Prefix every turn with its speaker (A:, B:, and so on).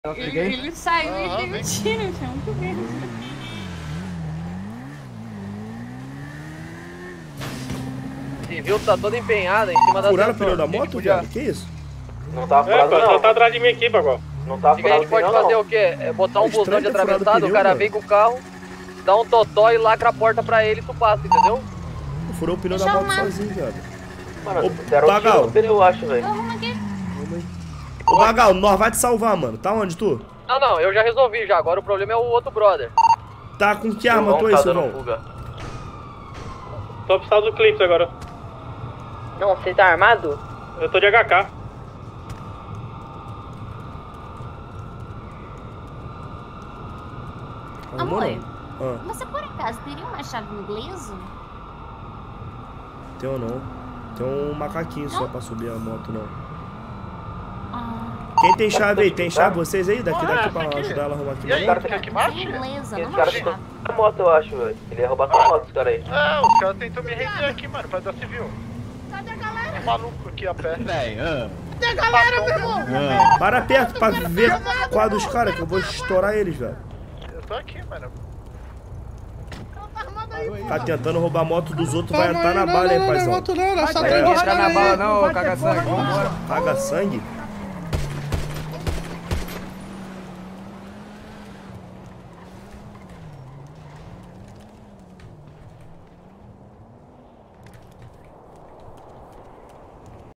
A: Ele saiu e deu um tiro, tinha muito medo.
B: Civil tá toda empenhada em cima da
C: Furaram o pneu da moto, viado? Que isso?
D: Não tá furado, não.
E: Só tá atrás de mim aqui, Bagó.
D: Não tá
B: O que a gente pode fazer o quê? É botar um busão de atravessado, o cara vem com o carro, dá um totó e lacra a porta pra ele e tu passa, entendeu?
C: Furou o pneu da moto sozinho, viado.
D: Mano,
C: Ô,
D: deram um tiro
C: Bagal.
D: no pneu, eu acho, velho.
C: Ô, Bagal, nós vai te salvar, mano. Tá onde, tu?
B: Não, eu já resolvi já. Agora o problema é o outro brother.
C: Tá com que arma tu aí, Silvão?
E: Tô precisando do Clips agora.
F: Não, você tá armado?
E: Eu tô de HK.
A: Amor,
C: Ah,
A: você por acaso teria uma chave inglesa?
C: tem ou não? Tem um macaquinho só pra subir a moto, não.
A: Ah,
C: Quem tem chave aí? Tem chave vocês aí? Daqui pra ajudar ela a arrumar aqui.
G: E aí,
D: cara
G: quer que mate?
A: inglesa,
D: Esse
A: não
D: cara
A: é
D: tentou
A: chave.
D: a moto, eu acho, velho. Ele ia roubar tua moto, esse cara aí.
G: Ah, os caras tentam me render aqui, mano, pra dar civil. Cadê a galera? Um maluco aqui a pé.
A: Cadê a galera, meu irmão?
C: Para perto pra ver qual dos caras que eu vou estourar eles, velho.
G: Eu tô aqui, mano.
C: Tá tentando roubar a moto dos outros, vai entrar na bala aí, paizão.
H: Não, não, não,
C: Vai
H: entrar na bala não, caga sangue.
C: Caga sangue?